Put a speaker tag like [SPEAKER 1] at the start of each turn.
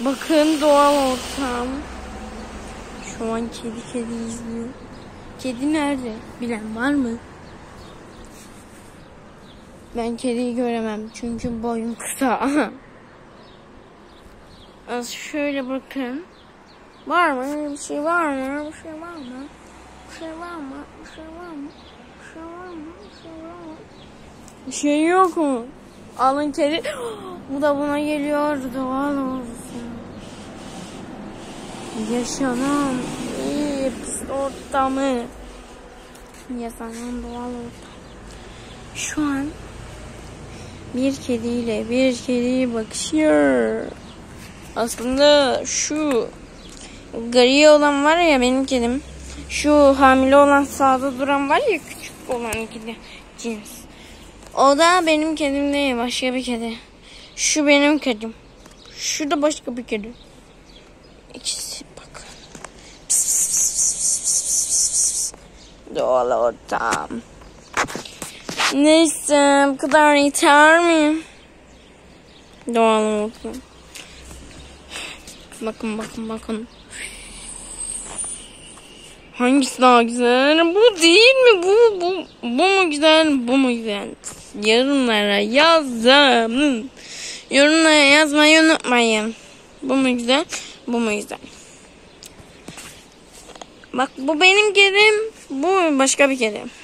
[SPEAKER 1] Bakın doğal ortam. Şu an kedi izliyor. Kedi nerede? Bilen var mı? Ben kediyi göremem çünkü boyum kısa. Az şöyle bakın. Var mı? Bir şey var mı? Bir şey var mı? Bir şey var mı? Bir şey var mı? Bir şey var mı? Bir şey var mı? Bir şey yok mu? Alın kedi. Bu da buna geliyor. Doğal olsun. Yaşanan pis ortamı. Yaşanan doğal ortam. Şu an bir kediye bakışıyor. Aslında şu gri olan var ya benim kedim. Şu hamile olan sağda duran var ya küçük olan kedi cins. O da benim kedim değil, başka bir kedi. Şu benim kedim. Şu da başka bir kedi. İkisi bakın. Pıs pıs pıs pıs pıs pıs. Doğal ortam. Neyse bu kadar yeter mi? Doğal ortam. Bakın. Hangisi daha güzel? Bu değil mi? Bu mu güzel? Bu mu güzel? Yorumlara yazın. Yorumlara yazmayı unutmayın. Bu mu güzel? Bu mu güzel? Bak bu benim kedim. Bu başka bir kedi.